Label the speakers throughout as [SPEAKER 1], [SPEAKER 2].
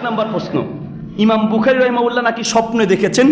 [SPEAKER 1] নম্বর প্রশ্ন, ইমাম বুখারী রাহিমাহুল্লাহ নাকি স্বপ্নে দেখেছেন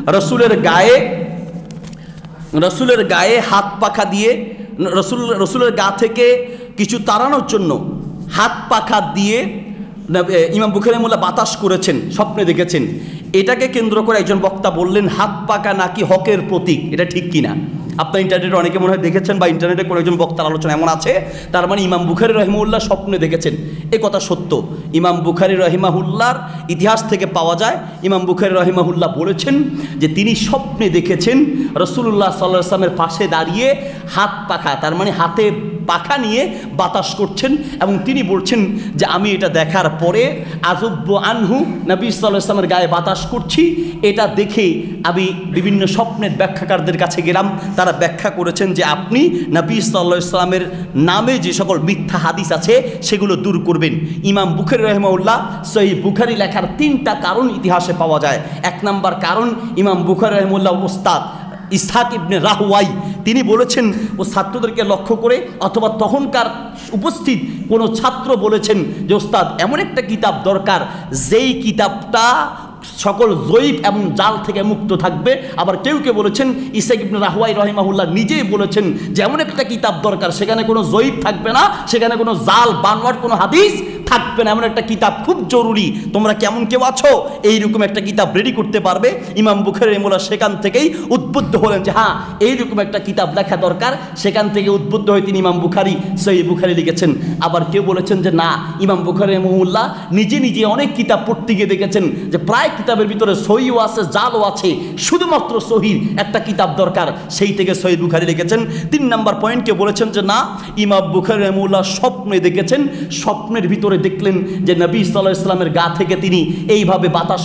[SPEAKER 1] রসুলের গায়ে হাত পাখা দিয়ে রসুলের গা থেকে কিছু তাড়ানোর জন্য হাত পাখা দিয়ে ইমাম বুখারী রাহিমাহুল্লাহ বাতাস করেছেন, স্বপ্নে দেখেছেন। এটাকে কেন্দ্র করে একজন বক্তা বললেন হাত পাখা নাকি হকের প্রতীক, এটা ঠিক কিনা? আপনার ইন্টারনেটে অনেকে মনে হয় দেখেছেন, বা ইন্টারনেটে কোনো একজন বক্তার আলোচনা এমন আছে, তার মানে ইমাম বুখারী রাহিমাহুল্লাহ স্বপ্নে দেখেছেন। এ কথা সত্য। ইমাম বুখারী রাহিমাহুল্লাহর ইতিহাস থেকে পাওয়া যায়, ইমাম বুখারী রাহিমাহুল্লাহ বলেছেন যে তিনি স্বপ্নে দেখেছেন রাসূলুল্লাহ সাল্লাল্লাহু আলাইহি ওয়াসাল্লামের পাশে দাঁড়িয়ে হাত পাখা, তার মানে হাতে পাখা নিয়ে বাতাস করছেন, এবং তিনি বলছেন যে আমি এটা দেখার পরে আযুব্বু আনহু, নবী সাল্লাল্লাহু আলাইহি ওয়াসাল্লামের গায়ে বাতাস করছি। এটা দেখে আমি বিভিন্ন স্বপ্নের ব্যাখ্যাকারদের কাছে গেলাম, তারা ব্যাখ্যা করেছেন যে আপনি নবী সাল্লাল্লাহু আলাইহি ওয়াসাল্লামের নামে যে সকল মিথ্যা হাদিস আছে সেগুলো দূর করবেন। ইমাম বুখারী রাহিমাহুল্লাহ সহিহ বুখারী লেখার 3টা কারণ ইতিহাসে পাওয়া যায়। 1 নম্বর কারণ, ইমাম বুখারী রাহিমাহুল্লাহ ওস্তাদ ইসহাক ইবনে রাহওয়াই তিনি বলেছেন ও ছাত্রদেরকে লক্ষ্য করে, অথবা তখনকার উপস্থিত কোনো ছাত্র বলেছেন যে ওস্তাদ এমন একটা কিতাব দরকার যেই কিতাবটা সকল জয়ীফ এবং জাল থেকে মুক্ত থাকবে। আবার কেউ কেউ বলেছেন, ইসহাক ইবনে রাহওয়াই রাহিমাহুল্লাহ নিজেই বলেছেন যে এমন একটা কিতাব দরকার সেখানে কোনো জয়ীফ থাকবে না, সেখানে কোনো জাল বানোয়াট কোনো হাদিস থাকবে না, এমন একটা কিতাব খুব জরুরি। তোমরা কেমন কেউ আছো এইরকম একটা কিতাব রেডি করতে পারবে? ইমাম বুখারী রাহিমাহুল্লাহ সেখান থেকেই উদ্বুদ্ধ হলেন যে হ্যাঁ এইরকম একটা কিতাব লেখা দরকার। সেখান থেকে উদ্বুদ্ধ হয়ে তিনি ইমাম বুখারী সহিহ বুখারী লিখেছেন। আবার কেউ বলেছেন যে না, ইমাম বুখারী রাহিমাহুল্লাহ নিজে নিজে অনেক কিতাব পড়তে গিয়ে দেখেছেন যে প্রায় কিতাবের ভিতরে সহিও আছে জালও আছে, শুধুমাত্র সহির একটা কিতাব দরকার, সেই থেকে সহিহ বুখারী লিখেছেন। 3 নম্বর পয়েন্ট কেউ বলেছেন যে না, ইমাম বুখারী রাহিমাহুল্লাহ স্বপ্নে দেখেছেন, স্বপ্নের ভিতরে দেখলেন যে নবী সাল্লাল্লাহু আলাইহি ওয়াসাল্লামের গা থেকে তিনি এইভাবে বাতাস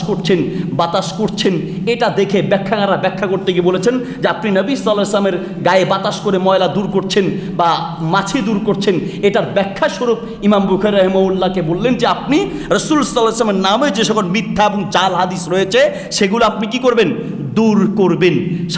[SPEAKER 1] করছেন। এটা দেখে ব্যাখ্যাকাররা ব্যাখ্যা করতে গিয়ে বলেছেন যে আপনি নবী সাল্লাল্লাহু আলাইহি ওয়াসাল্লামের গায়ে বাতাস করে ময়লা দূর করছেন বা মাছি দূর করছেন। এটার ব্যাখ্যা স্বরূপ ইমাম বুখারী রাহিমাহুল্লাহকে বললেন যে আপনি রাসূল সাল্লাল্লাহু আলাইহি ওয়াসাল্লামের নামে যে সকল মিথ্যা এবং জাল হাদিস রয়েছে সেগুলো আপনি কি করবেন? দূর করবেন।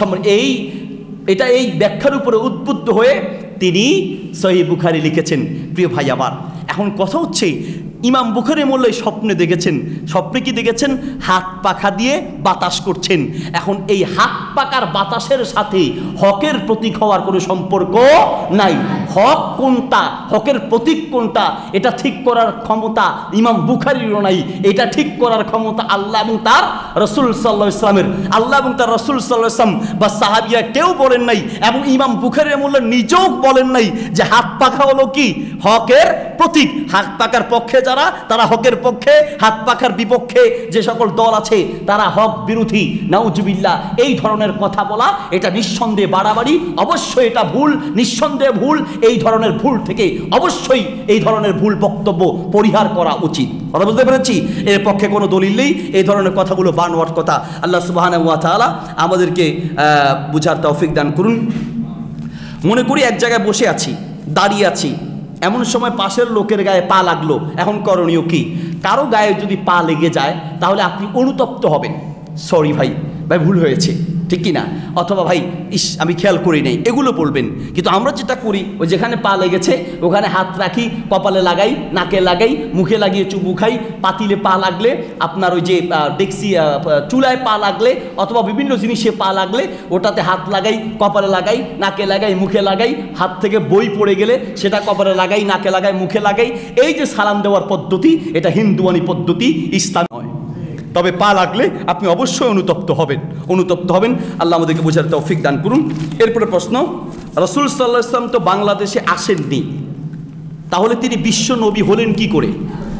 [SPEAKER 1] এই ব্যাখ্যার উপরে উদ্বুদ্ধ হয়ে তিনি সহিহ বুখারী লিখেছেন। প্রিয় ভাই আমার, এখন কথা হচ্ছে ইমাম বুখারী রাহিমাহুল্লাহ স্বপ্নে দেখেছেন। স্বপ্নে কি দেখেছেন? হাত পাখা দিয়ে বাতাস করছেন। এখন এই হাত পাখার বাতাসের সাথে হকের প্রতীক হওয়ার কোনো সম্পর্ক নাই। হক কোনটা, হকের প্রতীক কোনটা, এটা ঠিক করার ক্ষমতা ইমাম বুখারীরও নাই। এটা ঠিক করার ক্ষমতা আল্লাহ এবং তার রাসূল সাল্লাল্লাহু আলাইহি ওয়াসাল্লামের। আল্লাহ এবং তার রাসূল সাল্লাল্লাহু আলাইহি ওয়াসাল্লাম বা সাহাবীরা কেউ বলেন নাই, এবং ইমাম বুখারী রাহিমাহুল্লাহ নিজেও বলেন নাই যে হাত পাখা হলো কি হকের প্রতীক। হাত পাখার পক্ষে যারা, তারা হকের পক্ষে, হাত পাখার বিপক্ষে যে সকল দল আছে তারা হক বিরোধী। নাউজুবিল্লাহ, এই ধরনের কথা বলা এটা নিঃসন্দেহে বাড়াবাড়ি, অবশ্যই এটা ভুল, নিঃসন্দেহে ভুল। এই ধরনের ভুল থেকে অবশ্যই এই ধরনের ভুল বক্তব্য পরিহার করা উচিত। কথা বুঝতে পেরেছি? এর পক্ষে কোনো দলিল নেই। এই ধরনের কথাগুলো বানোয়াট কথা। আল্লাহ সুবহানাহু ওয়া তাআলা আমাদেরকে বুঝার তৌফিক দান করুন। মনে করি এক জায়গায় বসে আছি, দাঁড়িয়ে আছি, এমন সময় পাশের লোকের গায়ে পা লাগলো। এখন করণীয় কি? কারো গায়ে যদি পা লেগে যায় তাহলে আপনি অনুতপ্ত হবেন, সরি ভাই ভুল হয়েছে, ঠিক কি না? অথবা ভাই আমি খেয়াল করি নাই, এগুলো বলবেন। কিন্তু আমরা যেটা করি, ওই যেখানে পা লেগেছে ওখানে হাত রাখি, কপালে লাগাই, নাকে লাগাই, মুখে লাগিয়ে চুমু খাই। পাতিলে পা লাগলে, আপনার ওই যে ডেক্সি চুলায় পা লাগলে, অথবা বিভিন্ন জিনিসে পা লাগলে ওটাতে হাত লাগাই, কপালে লাগাই, নাকে লাগাই, মুখে লাগাই। হাত থেকে বই পড়ে গেলে সেটা কপালে লাগাই, নাকে লাগাই, মুখে লাগাই। এই যে সালাম দেওয়ার পদ্ধতি, এটা হিন্দুয়ানি পদ্ধতি, ইসলাম নয়। তবে পা লাগলে আপনি অবশ্যই অনুতপ্ত হবেন। আল্লাহ আমাদেরকে বোঝার তৌফিক দান করুন। এরপরে প্রশ্ন, রাসূল সাল্লাল্লাহু আলাইহি ওয়াসাল্লাম তো বাংলাদেশে আসেননি, তাহলে তিনি বিশ্ব নবী হলেন কি করে?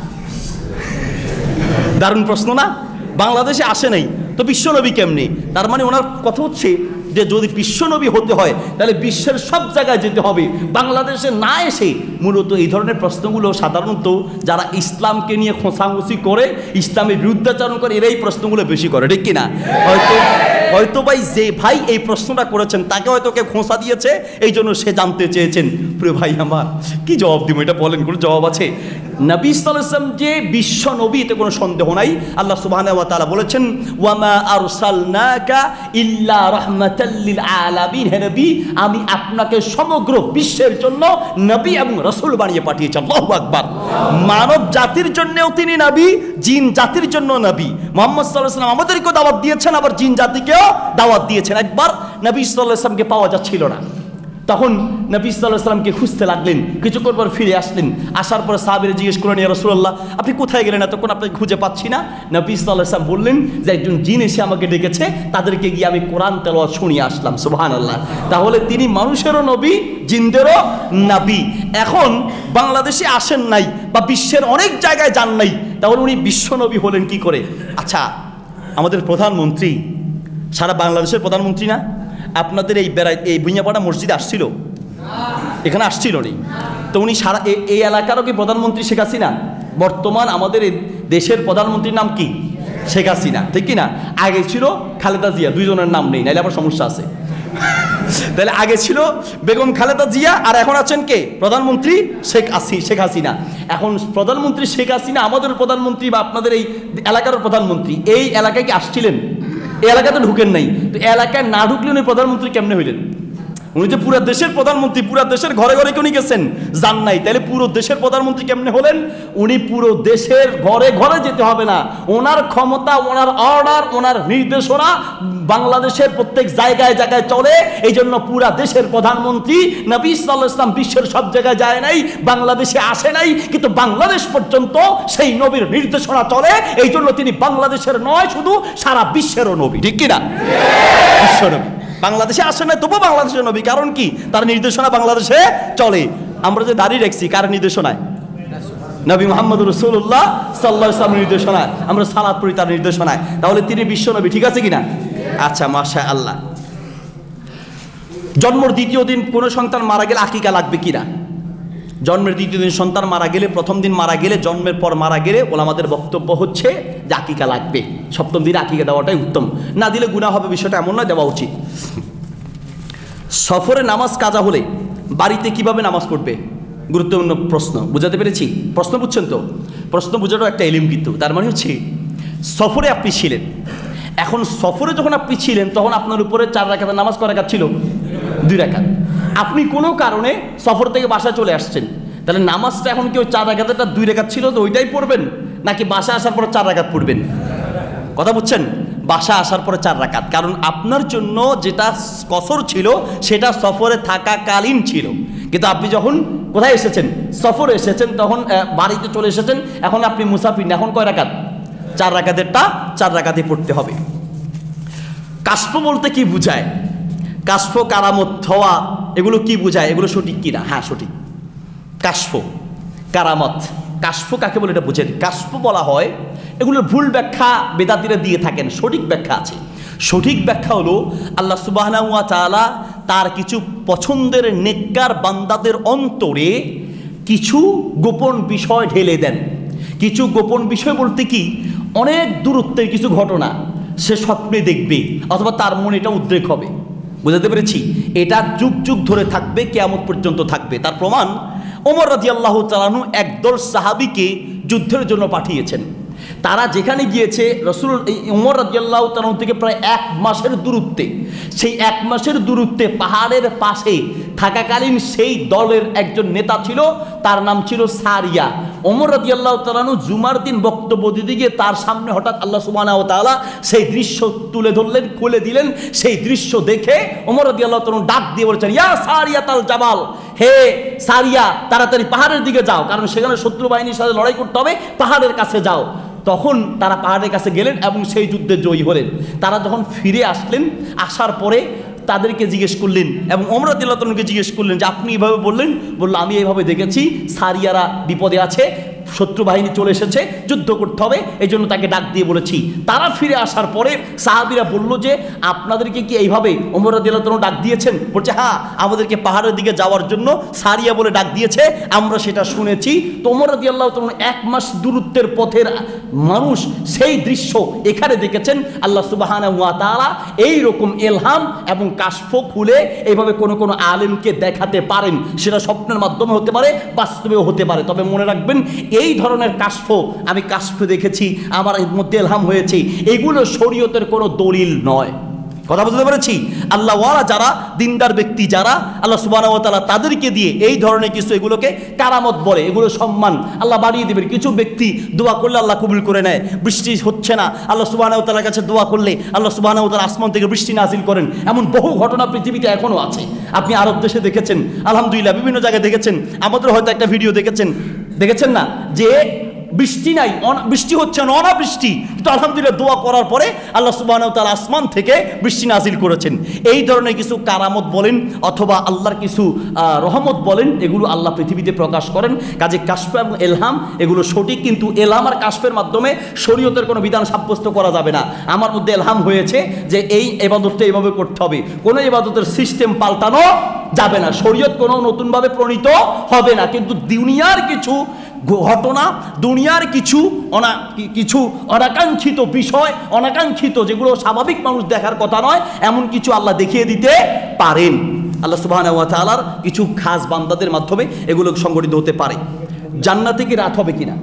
[SPEAKER 1] দারুণ প্রশ্ন না? বাংলাদেশে আসে নাই তো বিশ্ব নবী কেমনি? তার মানে ওনার কথা হচ্ছে যে যদি বিশ্বনবী হতে হয় তাহলে বিশ্বের সব জায়গায় যেতে হবে, বাংলাদেশে না এসে। মূলত এই ধরনের প্রশ্নগুলো সাধারণত যারা ইসলামকে নিয়ে খোঁচাখুচি করে, ইসলামের বিরুদ্ধাচরণ করে, এরাই প্রশ্নগুলো বেশি করে, ঠিক কিনা? হয়তো যে ভাই এই প্রশ্নটা করেছেন তাকে হয়তো কেউ খোঁচা দিয়েছে, এই জন্য সে জানতে চেয়েছেন। প্রিয় ভাই আমার, কি জবাব দিব? এটা বলেন, কোনো জবাব আছে? নবী সাল্লাল্লাহু আলাইহি ওয়াসাল্লাম যে বিশ্ব নবী, এতে কোনো সন্দেহ নাই। আল্লাহ সুবহানাহু ওয়া তাআলা বলেছেন, ওয়ামা আরসালনাকা ইল্লা রাহমাতাল লিল আলামিন, হে নবী আমি আপনাকে সমগ্র বিশ্বের জন্য নবী এবং রাসূল বানিয়ে পাঠিয়েছি। আল্লাহু আকবার। মানব জাতির জন্যও তিনি নবী, জিন জাতির জন্য নবী। মুহাম্মদ সাল্লাল্লাহু আলাইহি ওয়াসাল্লাম আমাদেরকেও দাওয়াত দিয়েছেন, আবার জিন জাতিকেও দাওয়াত দিয়েছেন। একবার নবী সাল্লাল্লাহু আলাইহি ওয়াসাল্লামকে পাওয়া যাচ্ছিল না, তখন নবী সাল্লাল্লাহু আলাইহি ওয়াসাল্লামকে খুঁজতে লাগলেন। কিছুক্ষণ পর ফিরে আসলেন, আসার পরে সাহাবীরা জিজ্ঞেস করলেন, ইয়া রাসূলুল্লাহ আপনি কোথায় গেলেন, এতক্ষণ আপনাকে খুঁজে পাচ্ছি না। নবী সাল্লাল্লাহু আলাইহি ওয়াসাল্লাম বললেন যে একজন জিন এসে আমাকে ডেকেছে, তাদেরকে গিয়ে আমি কোরআন তেলাওয়াত শুনিয়ে আসলাম। সুবহানাল্লাহ। তাহলে তিনি মানুষেরও নবী, জিনদেরও নবী। এখন বাংলাদেশে আসেন নাই বা বিশ্বের অনেক জায়গায় যান নাই, তাহলে উনি বিশ্ব নবী হলেন কি করে? আচ্ছা, আমাদের প্রধানমন্ত্রী সারা বাংলাদেশের প্রধানমন্ত্রী না? আপনাদের এই ভুঁইয়াপাড়া মসজিদে আসছিল? এখানে আসছিল নি? তো উনি সারা এই এলাকারও কি প্রধানমন্ত্রী শেখ হাসিনা? বর্তমান আমাদের এই দেশের প্রধানমন্ত্রীর নাম কি? শেখ হাসিনা, ঠিক কি না? আগে ছিল খালেদা জিয়া, দুইজনের নাম নেই, নাইলে আবার সমস্যা আছে। তাহলে আগে ছিল বেগম খালেদা জিয়া, আর এখন আছেন কে? প্রধানমন্ত্রী শেখ হাসিনা। এখন প্রধানমন্ত্রী শেখ হাসিনা আমাদের প্রধানমন্ত্রী বা আপনাদের এই এলাকার প্রধানমন্ত্রী। এই এলাকায় কি আসছিলেন? এই এলাকাতে ঢুকেন নাই, তো এলাকায় না ঢুকলে উনি প্রধানমন্ত্রী কেমনে হইলেন? উনি যে পুরো দেশের প্রধানমন্ত্রী, পুরো দেশের ঘরে ঘরে উনি গেছেন, যান নাই, তাহলে পুরো দেশের প্রধানমন্ত্রী কেমনে হলেন? উনি পুরো দেশের ঘরে ঘরে যেতে হবে না, ওনার ক্ষমতা, ওনার অর্ডার, ওনার নির্দেশনা বাংলাদেশের প্রত্যেক জায়গায় জায়গায় চলে। এই জন্য পুরা দেশের প্রধানমন্ত্রী নবী সাল্লাল্লাহু আলাইহি ওয়াসাল্লাম বিশ্বের সব জায়গায় যায় নাই, বাংলাদেশে আসে নাই, কিন্তু বাংলাদেশ পর্যন্ত সেই নবীর নির্দেশনা চলে। এই জন্য তিনি বাংলাদেশের নয়, শুধু সারা বিশ্বেরও নবী, ঠিক কিনা? বিশ্ব নবী। বাংলাদেশে আসে না, তবু বাংলাদেশের নবী। কারণ কি? তার নির্দেশনা বাংলাদেশে চলে। আমরা যে দাঁড়িয়ে রাখছি, কার নির্দেশনায়? নবী মুহাম্মদ রাসূলুল্লাহ সাল্লাল্লাহু আলাইহি ওয়াসাল্লামের নির্দেশনায়। আমরা সালাত পড়ি তার নির্দেশনায়। তাহলে তিনি বিশ্ব নবী, ঠিক আছে কিনা? আচ্ছা, মাশাআল্লাহ। জন্মের দ্বিতীয় দিন কোনো সন্তান মারা গেলে আকিকা লাগবে কিনা? জন্মের দ্বিতীয় দিন সন্তান মারা গেলে, প্রথম দিন মারা গেলে, জন্মের পর মারা গেলে ওলামাদের বক্তব্য হচ্ছে যে আকিকা লাগবে। সপ্তম দিনে আকিকা দেওয়াটাই উত্তম, না দিলে গুনাহ হবে, বিষয়টা এমন নয়, দেওয়া উচিত। সফরে নামাজ কাজা হলে বাড়িতে কিভাবে নামাজ পড়বে? গুরুত্বপূর্ণ প্রশ্ন। বুঝাতে পেরেছি? প্রশ্ন বুঝছেন তো? প্রশ্ন বোঝাটাও একটা ইলম, কিন্তু তার মানে হচ্ছে সফরে আপনি ছিলেন, এখন সফরে যখন আপনি ছিলেন তখন আপনার উপরে 4 রাকাতের নামাজ কয় রাকাত ছিল? 2 রাকাত। আপনি কোনো কারণে সফর থেকে বাসায় চলে আসছেন, তাহলে নামাজটা এখন কি ওই 4 রাকাতেরটা 2 রাকাত ছিল তো ওইটাই পড়বেন, নাকি বাসায় আসার পর 4 রাকাত পড়বেন? কথা বুঝছেন? বাসা আসার পরে 4 রাকাত। কারণ আপনার জন্য যেটা কসর ছিল সেটা সফরে থাকাকালীন ছিল, কিন্তু আপনি যখন কোথায় এসেছেন? সফরে এসেছেন, তখন বাড়িতে চলে এসেছেন, এখন আপনি মুসাফির, এখন কয় রাকাত? 4 রাকাতেরটা 4 রাকাতই পড়তে হবে। কাশফ বলতে কি বুঝায়? কাশফ, কারামত হওয়া, এগুলো কি বুঝায়? এগুলো সঠিক কিনা? হ্যাঁ সঠিক। কাশফ, কারামত, কাশফ কাকে বলে এটা বুঝেন? কাশফ বলা হয়, এগুলোর ভুল ব্যাখ্যা বেদাতীরা দিয়ে থাকেন, সঠিক ব্যাখ্যা আছে। সঠিক ব্যাখ্যা হলো আল্লাহ সুবহানাহু ওয়া তাআলা তার কিছু পছন্দের নেককার বান্দাদের অন্তরে কিছু গোপন বিষয় ঢেলে দেন। কিছু গোপন বিষয় বলতে কি? অনেক দূরত্বের কিছু ঘটনা সে স্বপ্নে দেখবে, অথবা তার মনে এটা উদ্রেক হবে। বুঝাতে পেরেছি? এটা যুগ যুগ ধরে থাকবে, কিয়ামত পর্যন্ত থাকবে। তার প্রমাণ, ওমর রাদিয়াল্লাহু তাআলা আনহু একদল সাহাবীকে যুদ্ধের জন্য পাঠিয়েছেন। তারা যেখানে গিয়েছে, রাসূল ওমর রাদিয়াল্লাহু তাআলা থেকে প্রায় 1 মাসের দূরত্বে, সেই 1 মাসের দূরত্বে পাহাড়ের পাশে থাকাকালীন সেই দলের একজন নেতা ছিল, তার নাম ছিল সারিয়া। ওমর রাদিয়াল্লাহু তাআলা জুমার দিন বক্তব্য দিতে গিয়ে তার সামনে হঠাৎ আল্লাহ সুবহানাহু ওয়া তাআলা সেই দৃশ্য তুলে ধরলেন, খুলে দিলেন। সেই দৃশ্য দেখে ওমর রাদিয়াল্লাহু তাআলা ডাক দিয়ে বলেছেন, ইয়া সারিয়াতাল জাবাল, হে সারিয়া, তাড়াতাড়ি পাহাড়ের দিকে যাও, কারণ সেখানে শত্রু বাহিনীর সাথে লড়াই করতে হবে, পাহাড়ের কাছে যাও। তখন তারা পাহাড়ের কাছে গেলেন এবং সেই যুদ্ধে জয়ী হলেন। তারা যখন ফিরে আসলেন, আসার পরে তাদেরকে জিজ্ঞেস করলেন এবং ওমর রাদিয়াল্লাহু তাআলাকে জিজ্ঞেস করলেন যে আপনি এইভাবে বললেন? বলল, আমি এইভাবে দেখেছি সারিয়ারা বিপদে আছে, শত্রু বাহিনী চলে এসেছে, যুদ্ধ করতে হবে, এই জন্য তাকে ডাক দিয়ে বলেছি। তারা ফিরে আসার পরে সাহাবীরা বলল যে আপনাদেরকে কি এইভাবে ওমর রাদিয়াল্লাহু তাআলা ডাক দিয়েছেন? বলছে, হ্যাঁ, আমাদেরকে পাহাড়ের দিকে যাওয়ার জন্য সারিয়া বলে ডাক দিয়েছে, আমরা সেটা শুনেছি। তো ওমর রাদিয়াল্লাহু তাআলা 1 মাস দূরত্বের পথের মানুষ সেই দৃশ্য এখানে দেখেছেন। আল্লাহ সুবহানাহু ওয়া তাআলা এইরকম ইলহাম এবং কাশফ খুলে এইভাবে কোনো কোনো আলেমকে দেখাতে পারেন। সেটা স্বপ্নের মাধ্যমে হতে পারে, বাস্তবেও হতে পারে। তবে মনে রাখবেন, এই ধরনের কাশফ আমি কাশফ দেখেছি, আমার মধ্যে ইলহাম হয়েছে, এগুলো শরীয়তের কোনো দলিল নয়। কথা বুঝতে পেরেছি? আল্লাহওয়ালা যারা দিনদার ব্যক্তি, যারা আল্লাহ সুবহানাহু ওয়া তাআলা তাদেরকে দিয়ে এই ধরনের কিছু এগুলোকে কারামত বলে, এগুলো সম্মান আল্লাহ বাড়িয়ে দেবেন। কিছু ব্যক্তি দোয়া করলে আল্লাহ কবুল করে নেয়, বৃষ্টি হচ্ছে না, আল্লাহ সুবহানাহু ওয়া তাআলার কাছে দোয়া করলে আল্লাহ সুবহানাহু ওয়া তাআলা আসমান থেকে বৃষ্টি নাজিল করেন। এমন বহু ঘটনা পৃথিবীতে এখনও আছে। আপনি আরব দেশে দেখেছেন, আলহামদুলিল্লাহ বিভিন্ন জায়গায় দেখেছেন, আমাদের হয়তো একটা ভিডিও দেখেছেন না, যে বৃষ্টি নাই, বৃষ্টি হচ্ছে না, অনাবৃষ্টি, কিন্তু আলহামদুলিল্লাহ দোয়া করার পরে আল্লাহ সুবহানাহু ওয়া তাআলা আসমান থেকে বৃষ্টি নাজিল করেছেন। এই ধরনের কিছু কারামত বলেন অথবা আল্লাহর কিছু রহমত বলেন, এগুলো আল্লাহ পৃথিবীতে প্রকাশ করেন। কাজে কাশফ এবং এলহাম এগুলো সঠিক, কিন্তু এলহাম আর কাশফের মাধ্যমে শরীয়তের কোনো বিধান সাব্যস্ত করা যাবে না। আমার মধ্যে এলহাম হয়েছে যে এই ইবাদতটা এইভাবে করতে হবে, কোনো ইবাদতের সিস্টেম পাল্টানো যাবে না, শরীয়ত কোনো নতুনভাবে প্রণীত হবে না। কিন্তু দুনিয়ার কিছু ঘটনা, দুনিয়ার কিছু অনাকাঙ্ক্ষিত বিষয়, অনাকাঙ্ক্ষিত যেগুলো স্বাভাবিক মানুষ দেখার কথা নয়, এমন কিছু আল্লাহ দেখিয়ে দিতে পারেন। আল্লাহ সুবহানাহু ওয়া তাআলার কিছু খাস বান্দাদের মাধ্যমে এগুলো সংগঠিত হতে পারে। জান্নাতে কি রাত হবে কিনা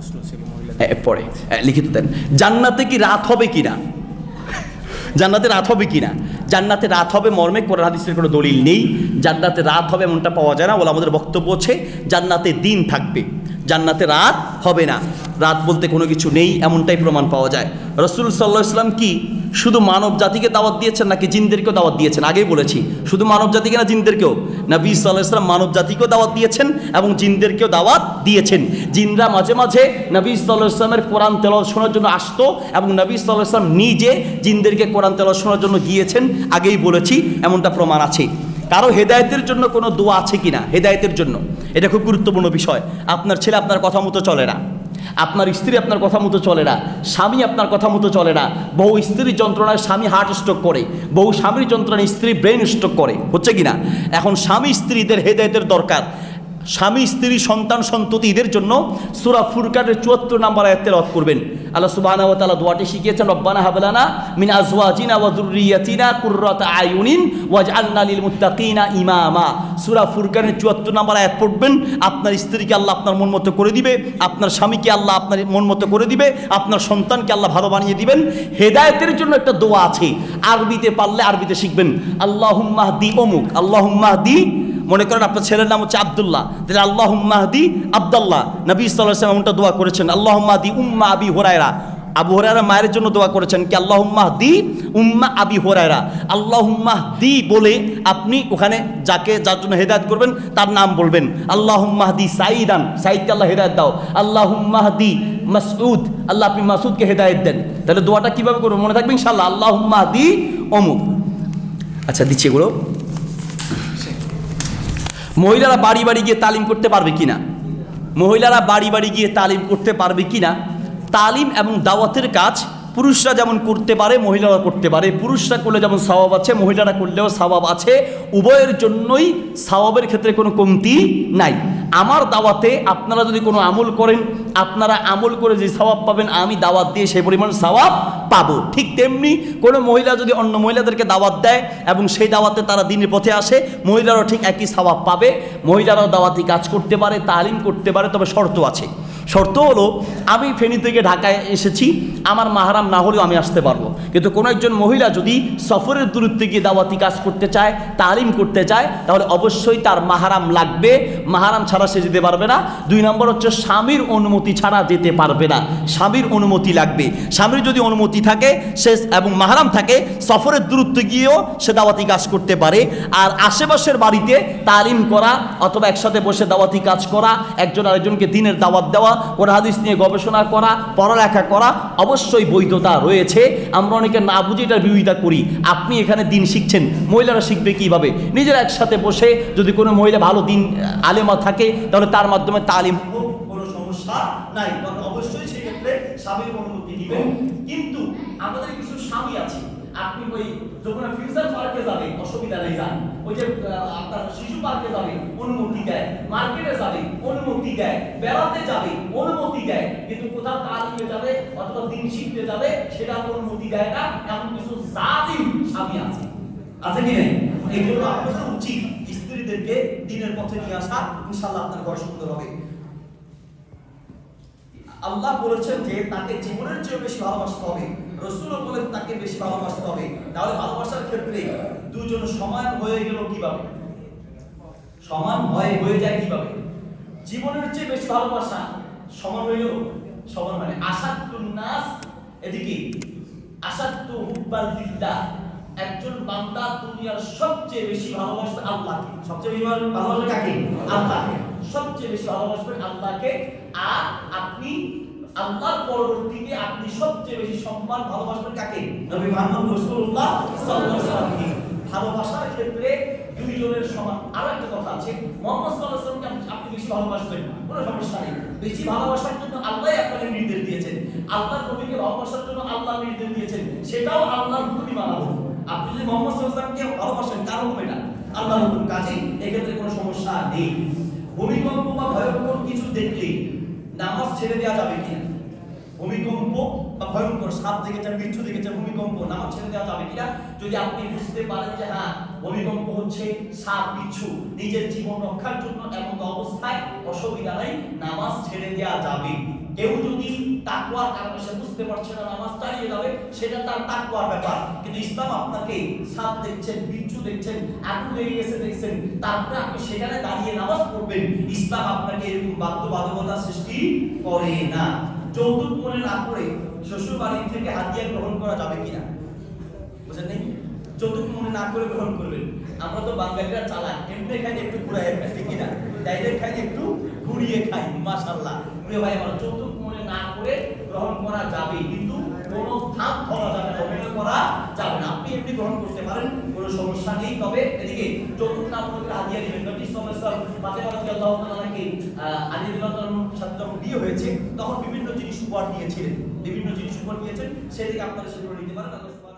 [SPEAKER 1] পরে লিখিত দেন, জান্নাতে কি রাত হবে কিনা, জান্নাতে রাত হবে কিনা, জান্নাতে রাত হবে মর্মে কোরআন হাদিসের কোনো দলিল নেই। জান্নাতে রাত হবে এমনটা পাওয়া যায় না। ওলামাদের বক্তব্য হচ্ছে জান্নাতে দিন থাকবে, জান্নাতে রাত হবে না, রাত বলতে কোনো কিছু নেই, এমনটাই প্রমাণ পাওয়া যায়। রাসূল সাল্লাল্লাহু আলাইহি ওয়াসাল্লাম কি শুধু মানব জাতিকে দাওয়াত দিয়েছেন নাকি জিনদেরকেও দাওয়াত দিয়েছেন? আগেই বলেছি, শুধু মানব জাতিকে না, জিনদেরকেও। নবী সাল্লাল্লাহু আলাইহি ওয়াসাল্লাম মানব জাতিকেও দাওয়াত দিয়েছেন এবং জিনদেরকেও দাওয়াত দিয়েছেন। জিনরা মাঝে মাঝে নবী সাল্লাল্লাহু আলাইহি ওয়াসাল্লামের কোরআন তেলাওয়াত শোনার জন্য আসতো এবং নবী সাল্লাল্লাহু আলাইহি ওয়াসাল্লাম নিজে জিনদেরকে কোরআন তেলাওয়াত শোনার জন্য গিয়েছেন, আগেই বলেছি, এমনটা প্রমাণ আছে। কারো হেদায়েতের জন্য কোনো দোয়া আছে কিনা, হেদায়েতের জন্য, এটা খুব গুরুত্বপূর্ণ বিষয়। আপনার ছেলে আপনার কথা মতো চলে না, আপনার স্ত্রী আপনার কথা মতো চলে না, স্বামী আপনার কথা মতো চলে না। বহু স্ত্রীর যন্ত্রণায় স্বামী হার্ট স্ট্রোক করে, বহু স্বামীর যন্ত্রণায় স্ত্রী ব্রেন স্ট্রোক করে, হচ্ছে কিনা? এখন স্বামী স্ত্রীদের হেদায়েতের দরকার। স্বামী স্ত্রী সন্তান সন্ততি এদের জন্য সূরা ফুরকানের ৭৪ নম্বর আয়াত তেলাওয়াত করবেন। আল্লাহ সুবহানাহু ওয়া তাআলা দোয়াটি শিখিয়েছেন, রব্বানা হাব লানা মিন আজওয়াজিনা ওয়া যুররিয়াতিনা কুররাতা আয়ুনিন ওয়াজআলনা লিল মুত্তাকিনা ইমামা। সূরা ফুরকানের ৭৪ নম্বর আয়াত পড়বেন। আপনার স্ত্রীকে আল্লাহ আপনার মন মতো করে দিবে, আপনার স্বামীকে আল্লাহ আপনার মন মতো করে দিবে, আপনার সন্তানকে আল্লাহ ভালো বানিয়ে দিবেন। হেদায়েতের জন্য একটা দোয়া আছে, আরবিতে পারলে আরবিতে শিখবেন। আল্লাহুম্মা হদি অমুক, আল্লাহুম্মা হদি, মনে করেন আপনার ছেলের নাম হচ্ছে আব্দুল্লাহ, তাহলে আল্লাহুম্মা হদি আব্দুল্লাহ। নবী সাল্লাল্লাহু আলাইহি ওয়াসাল্লাম এমনটা দোয়া করেছেন। আল্লাহুম্মা হদি উম্মা আবি হুরায়রা, আবু হুরায়রা মায়ের জন্য দোয়া করেছেন কি আল্লাহুম্মা হদি উম্মা আবি হুরায়রা। আল্লাহুম্মা হদি বলে আপনি ওখানে যার জন্য হেদায়েত করবেন তার নাম বলবেন। আল্লাহুম্মা হদি সাইদান, সাইদকে আল্লাহ হেদায়েত দাও। আল্লাহুম্মা হদি মাসউদ, আল্লাহ আপনি মাসউদকে হেদায়েত দেন। তাহলে দোয়াটা কিভাবে করবেন মনে থাকবে ইনশাআল্লাহ, আল্লাহুম্মা হদি অমুক। আচ্ছা দিচ্ছি এগুলো। মহিলারা বাড়ি বাড়ি গিয়ে তালিম করতে পারবে কিনা, মহিলারা বাড়ি বাড়ি গিয়ে তালিম করতে পারবে কিনা? তালিম এবং দাওয়াতের কাজ পুরুষরা যেমন করতে পারে মহিলারা করতে পারে। পুরুষরা করলে যেমন সওয়াব আছে, মহিলারা করলেও সওয়াব আছে। উভয়ের জন্যই সওয়াবের ক্ষেত্রে কোনো কমতি নাই। আমার দাওয়াতে আপনারা যদি কোনো আমল করেন, আপনারা আমল করে যে সওয়াব পাবেন, আমি দাওয়াত দিয়ে সেই পরিমাণ সওয়াব পাবো। ঠিক তেমনি কোনো মহিলা যদি অন্য মহিলাদেরকে দাওয়াত দেয় এবং সেই দাওয়াতে তারা দিনের পথে আসে, মহিলারাও ঠিক একই সওয়াব পাবে। মহিলারাও দাওয়াতি কাজ করতে পারে, তালিম করতে পারে, তবে শর্ত আছে। শর্ত হলো, আমি ফেনী থেকে ঢাকায় এসেছি, আমার মাহরাম না হলেও আমি আসতে পারবো। কিন্তু কোনো একজন মহিলা যদি সফরের দূরত্বে গিয়ে দাওয়াতি কাজ করতে চায়, তালিম করতে চায়, তাহলে অবশ্যই তার মাহরাম লাগবে। মাহরাম ছাড়া সে যেতে পারবে না। ২ নম্বর হচ্ছে স্বামীর অনুমতি ছাড়া যেতে পারবে না, স্বামীর অনুমতি লাগবে। স্বামীর যদি অনুমতি থাকে সে এবং মাহরাম থাকে, সফরের দূরত্বে গিয়েও সে দাওয়াতি কাজ করতে পারে। আর আশেপাশের বাড়িতে তালিম করা অথবা একসাথে বসে দাওয়াতি কাজ করা, একজন আরেকজনকে দিনের দাওয়াত দেওয়া, কোরআন হাদিস নিয়ে গবেষণা করা, পড়ালেখা করা, অবশ্যই বৈধতা রয়েছে। আমরা অনেকে না বুঝে এটার বিরোধিতা করি। আপনি এখানে দিন শিখছেন, মহিলারা শিখবে কিভাবে? নিজেরা একসাথে বসে যদি কোনো মহিলা ভালো দিন আলেমা থাকে, তাহলে তার মাধ্যমে তালিম, কোনো সমস্যা নাই। তবে অবশ্যই সেক্ষেত্রে স্বামীর অনুমতি নেবেন। কিন্তু আমাদের কিছু স্বামী আছে, আপনি ওই যখন ফিউচার পার্কে যাবে অসুবিধা নেই, যান। ওই যে আপনার শিশু পার্কে যাবে অনুমতি দেয়, মার্কেটে যাবে অনুমতি দেয়, বেড়াতে যাবে অনুমতি দেয়, কিন্তু কোথাও তালিমে যাবে অথবা দিন শিখতে যাবে সেটা অনুমতি দেয় না। এমন কিছু জালিম স্বামী আছে, আছে কি নেই? এগুলো আপনাদের উচিত স্ত্রীদেরকে দিনের পথে নিয়ে আসা। ইনশাআল্লাহ আপনার ঘর সুন্দর হবে। আল্লাহ বলেছেন যে তাকে জীবনের চেয়ে বেশি ভালোবাসতে হবে, রাসূলও বলেন তাকে বেশি ভালোবাসতে হবে। তাহলে ভালোবাসার ক্ষেত্রে দুজন সমান হয়ে গেল কিভাবে? সমান হয়ে যায় কিভাবে? জীবনের চেয়ে বেশি ভালোবাসা সমান হয়ে গেল, সমান মানে আসাদুন নাস, এদিকে আসাদু হুব্বাল লিল্লাহ, একজন বান্দা দুনিয়ার সবচেয়ে বেশি ভালোবাসবে আল্লাহকে। সবচেয়ে বেশি ভালোবাসবে কাকে? আল্লাহকে। সবচেয়ে বেশি ভালোবাসবেন আল্লাহকে। আর আপনি আল্লাহর পরবর্তীতে আপনি সবচেয়ে বেশি সম্মান ভালোবাসবেন কাকে? নবী মুহাম্মদ রাসূলুল্লাহ সাল্লাল্লাহু আলাইহি ওয়াসাল্লাম। ভালোবাসার ক্ষেত্রে দুইজনের সমান। আর একটা কথা আছে, মুহাম্মদ সাল্লাল্লাহু আলাইহি ওয়াসাল্লামকে আপনি বেশি ভালোবাসবেন, কোনো সমস্যা নেই। বেশি ভালোবাসার জন্য আল্লাহই আপনাকে নির্দেশ দিয়েছেন, আল্লাহর নবীকে ভালোবাসার জন্য আল্লাহ নির্দেশ দিয়েছেন, সেটাও আল্লাহর হুকুমই মানাবো। আপনি যদি মুহাম্মদ সাল্লাল্লাহু আলাইহি ওয়াসাল্লামকে ভালোবাসেন, কার হুকুম এটা? আল্লাহর হুকুম। কাজে এক্ষেত্রে কোনো সমস্যা নেই। ভূমিকম্প বা ভয়ঙ্কর কিছু দেখলে নামাজ ছেড়ে দেওয়া যাবে কিনা? ভূমিকম্প বা ভয়ঙ্কর সাপ দেখেছেন, বিচ্ছু দেখেছেন, ভূমিকম্প, নামাজ ছেড়ে দেওয়া যাবে কিনা? যদি আপনি বুঝতে পারেন যে হ্যাঁ ভূমিকম্প হচ্ছে, সাপ বিচ্ছু, নিজের জীবন রক্ষার জন্য এমন অবস্থায় অসুবিধা নাই, নামাজ ছেড়ে দেওয়া যাবে। কেউ যদি তাকওয়ার কারণে সে বুঝতে পারছে না নামাজ চালিয়ে যাবে, সেটা তার তাকওয়ার ব্যাপার। কিন্তু ইসলাম আপনাকে সাপ দেখছেন, বিচ্ছু দেখছেন, আগুন লেগে গেছে দেখছেন, তারপরে আপনি সেখানে দাঁড়িয়ে নামাজ পড়বেন, ইসলাম আপনাকে এরকম বাধ্যবাধকতা সৃষ্টি করে না। যৌতুক মনে না করে শ্বশুর বাড়ি থেকে হাদিয়া গ্রহণ করা যাবে কিনা? বুঝেন নেই? যৌতুক মনে না করে গ্রহণ করবেন। আমরা তো বাঙালিরা চালাক, এমনি খাই একটু ঘুরাই খাই, ঠিক কিনা? ডাইরেক্ট খাই একটু ঘুরিয়ে খাই। মাশাআল্লাহ প্রিয় ভাই আমার, যৌতুক মনে না করে গ্রহণ করা যাবে, কিন্তু কোনো ফাঁক ধরা যাবে না, অভিনয় করা যাবে না। আপনি এমনি গ্রহণ করতে পারেন, কোনো সমস্যা নেই। তবে এদিকে যৌতুক না মনে করে হাদিয়া দিবেন। নবী সাল্লাল্লাহু আলাইহি ওয়াসাল্লাম ফাতেমা রাদিয়াল্লাহু তাআলাকে আলী রাদিয়াল্লাহু তাআলার সাথে যখন বিয়ে হয়েছে তখন বিভিন্ন জিনিস উপহার দিয়েছিলেন, বিভিন্ন জিনিস উপহার দিয়েছেন, সেদিকে আপনারা সেগুলো নিতে পারেন।